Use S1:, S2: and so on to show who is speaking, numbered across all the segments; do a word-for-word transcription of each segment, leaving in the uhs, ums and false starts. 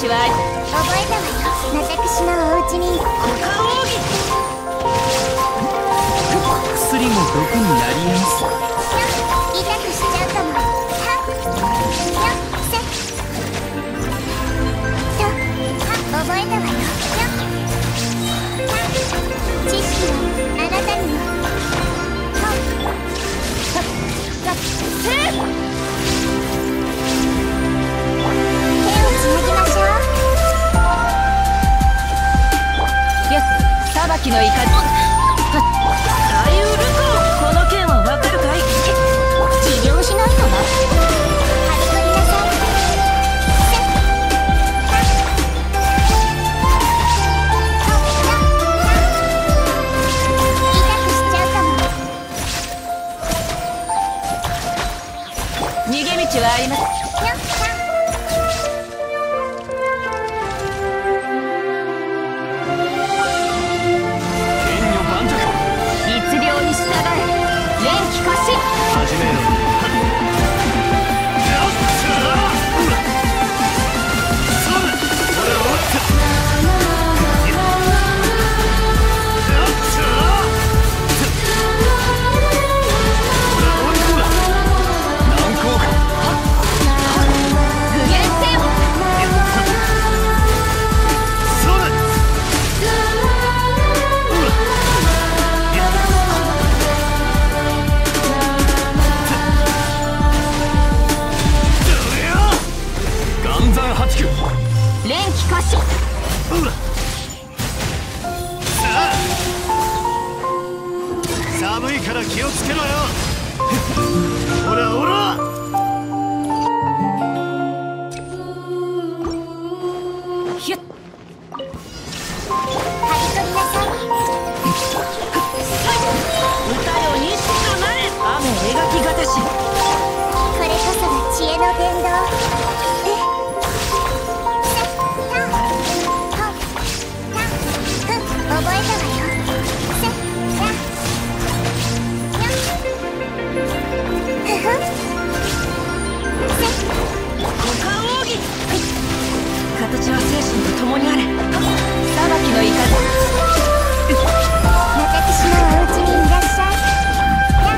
S1: 道は
S2: 覚えたわよ。私のお家に
S1: 股間奥義。
S3: 薬も毒になります。
S2: 痛くしちゃうかも。はっよっせとは覚えたわよ。よっはっ知識はあなたにも。ほっはっはっせっ手をつなぎましょう。
S1: よっ裁きの怒り。大ウルコ、この件はわかるかい？
S2: 治療しないとな。張り取りなさい。せっはっ痛くしちゃうかも。
S1: 逃げ道はあります。
S2: よっはっ
S3: 剣女盤石。
S1: 律令に従え。連気化し。
S3: 始めよう。
S1: 具現せよ。
S3: 岩山八九。
S1: 連気化し。
S3: 寒いから気をつけろよ。ほらほら。
S1: ひゅっ
S2: 張り取りなさい。
S1: 歌よ錦となれ。雨描きがたし。
S2: これこそが知恵の伝道。えせったほったふ覚えたわよ。せやよふふせ
S1: 股間奥義。形は精神と共にあれ。裁きの怒り。
S2: 私のお家にいらっしゃい。や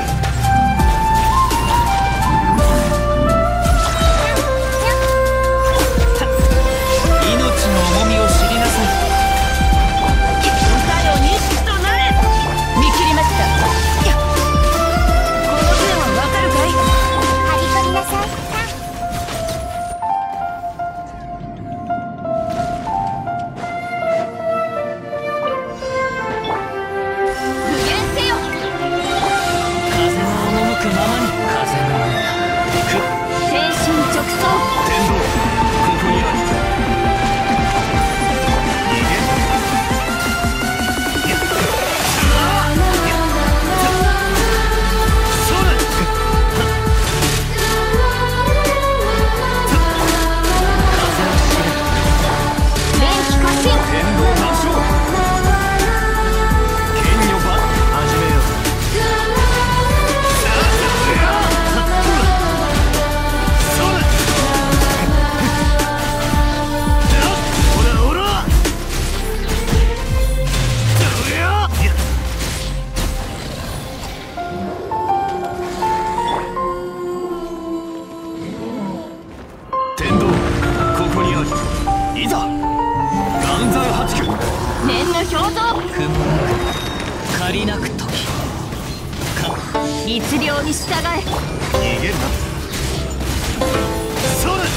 S3: 命の重みを知りなさい。
S1: 歌よ錦となれ。見切りました。いやこの件はわかるかい？
S2: 張り取りなさい。
S1: 具現せよ。
S3: 風の赴くままに。風の
S1: 精神直送。
S3: 天道、ここにある。
S1: 連気化し。
S3: 天道万象。剣女盤始めよう。ほらほら。天道、ここにある。いざ岩山八九。
S1: 念の表像。
S3: 雲なく借りなく時か。
S1: 律令に従え。
S3: 逃げるな。それ。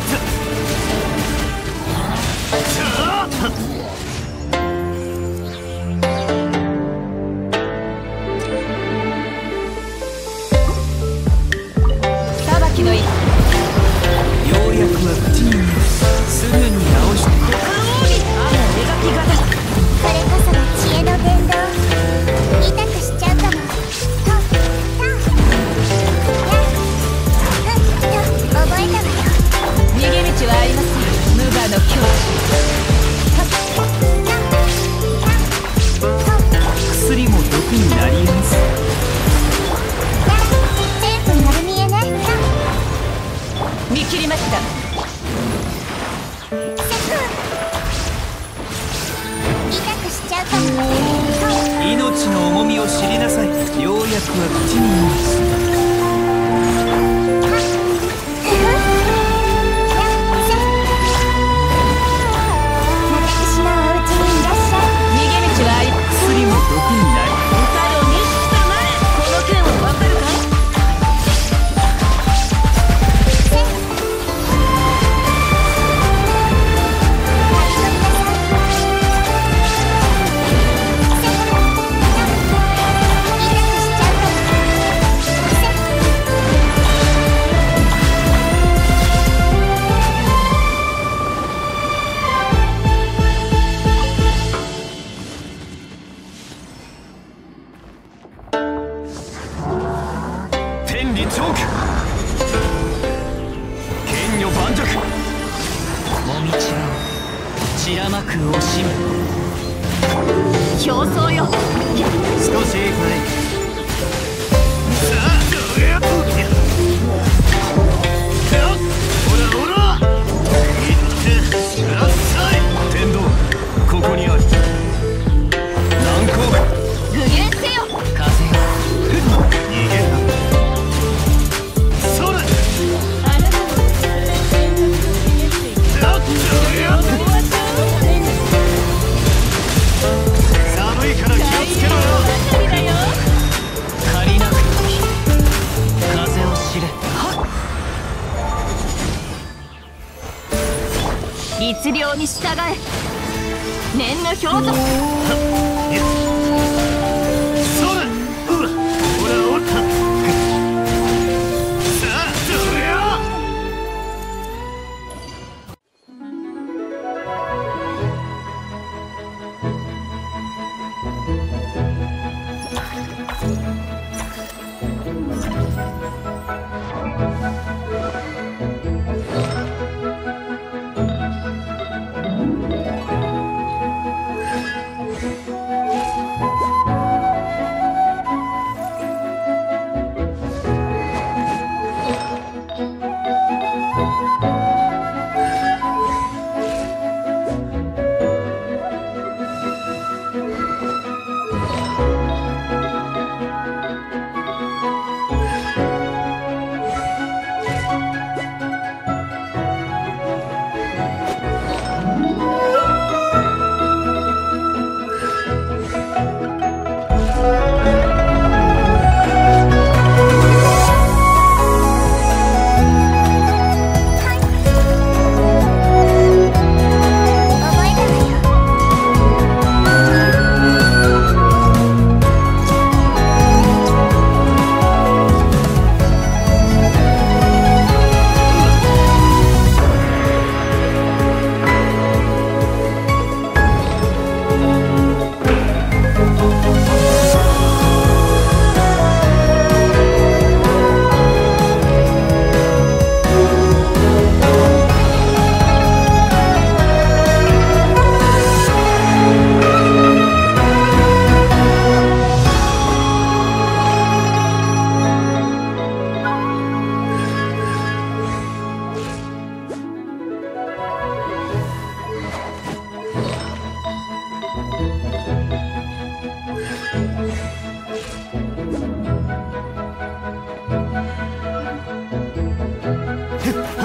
S1: 裁きのい。
S3: ようやくは口に見える。すぐに直して
S1: 股間奥義。雨描きがたし。
S2: これこそが知恵の伝道。痛くしちゃうかも。とたやふっと覚えたわよ。
S1: 逃げ道はありません。無我の境地。
S3: 薬も毒になります。
S2: 全部丸見えね。
S1: 見切りました。
S2: せ
S3: を知りなさい。ようやくは口になる。薬も毒になる。
S1: この件はわかるかい？
S3: 天理チョーク、剣女盤石、もみちは散らまく惜しむ。
S1: 競争よ。
S3: 少し前。さあどうやっほらほらいってください。天道ここにある。難攻
S1: 具現せよ。
S3: 風よ逃げるな。寒いから気をつけろよ。借りなくていい。風を知れ。
S1: 律令に従え。念の表ぞ。
S3: そらうわほらおった。さあどれよ。ふっ